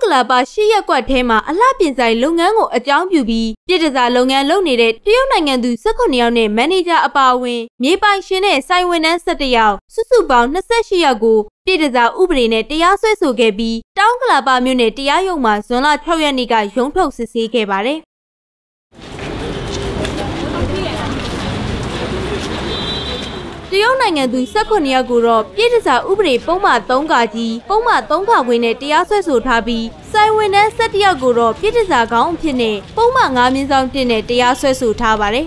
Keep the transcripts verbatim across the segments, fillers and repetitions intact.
လာပါရှစ်ရက်ကွက်ထဲမှာအလှပြင်ဆိုင်လုပ်ငန်းကိုအကြောင်းပြုပြီးပြည်ထစားလုပ်ငန်းလုပ်နေတဲ့တရုတ်နိုင်ငံသူ၁၇ယောက်နဲ့မန်နေဂျာအပါအဝင်မြေပိုင်ရှင်နဲ့ဆိုင်ဝန်ထမ်း၁၁ယောက်စုစုပေါင်း၂၈ယောက်ကိုပြည်ထစားဥပဒေနဲ့တရားစွဲဆိုခဲ့ပြီးတောင်ကလာပါမြို့နယ်တရားရုံးမှာဇွန်လ၆ရက်နေ့ကရုံးထုတ်စစ်ဆေးခဲ့ပါတယ်တရုတ်နိုင်ငံသူ၁၇ယောက်ကိုတော့ပြည်ထစားဥပဒေပုံမှန်၃ကကြီးပုံမှန်၃ခခွင့်နဲ့တရားစွဲဆိုထားပြီးဆိုင်ဝန်ထမ်း၁၁ယောက်ကိုတော့ပြည်ထစားခေါင်းအဖြစ်နဲ့ပုံမှန်၅မြင်းဆောင်တစ်နဲ့တရားစွဲဆိုထားပါတယ်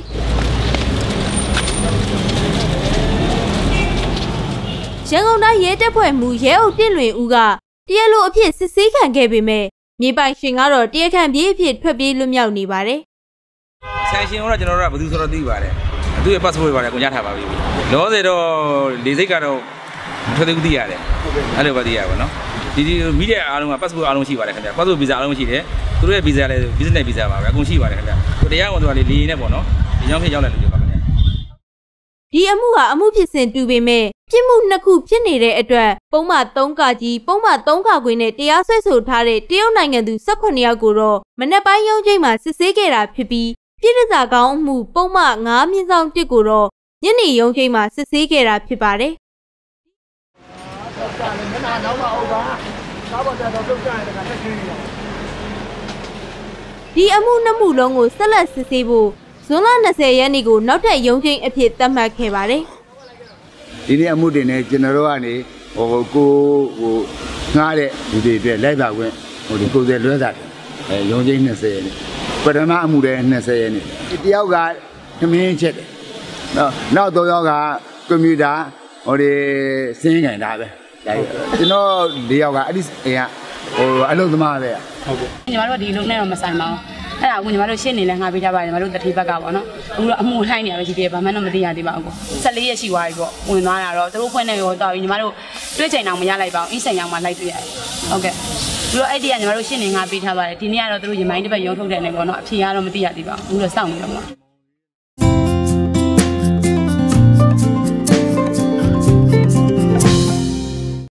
ရန်ကုန်တိုင်းရဲတပ်ဖွဲ့မှူးရဲအုပ်တင့်လွင်ဦးကတရားလိုအဖြစ်စစ်ဆေးခံခဲ့ပေမဲ့မြေပိုင်ရှင်ကတော့တရားခံပြေးအဖြစ်ထွက်ပြေးလွတ်မြောက်နေပါတယ်ဆိုင်ရှင်ကတော့ကျွန်တော်တို့ကဘယ်သူဆိုတော့သိပါတယ်သူ့ရဲ့ passport ပါတယ်ကိုညထားပါပြီလောဆယ်တော့လေစိတ်ကတော့ထွက်သေးဘူးသိရတယ်အဲ့လိုပဲသိရပါတော့ဒီဒီမိတဲ့အားလုံးက passport အားလုံးရှိပါတယ်ခင်ဗျာ passport visa အားလုံးရှိတယ်သူတို့ရဲ့ visa လည်း business visa ပါပဲအကုန်ရှိပါတယ်ခင်ဗျာကိုတရားဝင်ဆိုတာလေလေနဲ့ပေါ့နော်ဒီကြောင့်ဖြစ်ရောက်လာလို့ပြောပါခင်ဗျာဒီအမှုဟာအမှုဖြစ်စဉ်တူပေမဲ့ပြစ်မှုနှစ်ခုဖြစ်နေတဲ့အတွက်ပုံမှန်၃ကကြီးပုံမှန်၃ခခွင့်နဲ့တရားစွဲဆိုထားတဲ့တရုတ်နိုင်ငံသူ၁၈ယောက်ကိုတော့မနက်ပိုင်းရုံးချိန်မှာစစ်ဆေးခဲ့တာဖြစ်ပြီးပြည်ထစားခေါင်းအမှုပုံမှန်၅မြင်းဆောင်တစ်ကိုတော့ညနေရုံးချိန်မှာစစ်ဆေးခဲ့တာဖြစ်ပါတယ်ဒီအမှုနှစ်မှုလုံးကိုဆက်လက်စစ်ဆေးဖို့ဇွန်လ၂၀ရက်နေ့ကိုနောက်ထပ်ရုံးချိန်အဖြစ်သတ်မှတ်ခဲ့ပါတယ်ဒီနေ့အမှုတင်နေကျွန်တော်တို့ကနေဟိုကိုဟိုငှားတဲ့လူတွေအတွက်လိုက်ပါခွင့်ဟိုဒီကိုယ်စဲလွှဲတာအဲရုံးချိန်၂၀ရက်နေ့ပထမအမှုတဲ့၂၀ရက်နေ့တယောက်ကသမင်းချက်တယ်နော်နောက်တော့ယောက်ကကွန်ပျူတာဟိုဒီစင်းကန်တာပဲကျွန်တော်၄ယောက်ကအဲ့ဒီအိမ်ကဟိုအလုပ်သမားပဲဟုတ်ကဲ့ညီမတို့ဒီလုံနဲ့တော့မဆိုင်ပါဘူးအဲ့ဒါကညီမတို့ရှင်းနေလဲငါပေးကြပါတယ်ညီမတို့တတိဘက်ကပေါ့နော်အခုတော့အမှုလှိုင်းနေရပဲကြီးတယ်ဘာမှတော့မသိရသေးပါဘူး၁၄ရက်ရှိသွားပြီပေါ့ဝင်သွားတာတော့သူတို့ဖွင့်နေရောတော့ညီမတို့တွေ့ချိန်အောင်မရလိုက်ပါဘူးအင်းဆိုင်အောင်မှလိုက်တွေ့ရတယ်ဟုတ်ကဲ့ပြီးတော့အဲ့ဒီကညီမတို့ရှင်းနေငါပေးထားပါတယ်ဒီနေ့ကတော့သူတို့ရမိုင်းတစ်ပတ်ရုံးထုတ်တဲ့နေပေါ့နော်အဖြေကတော့မသိရသေးပါဘူးအခုတော့စောင့်နေတော့မှာ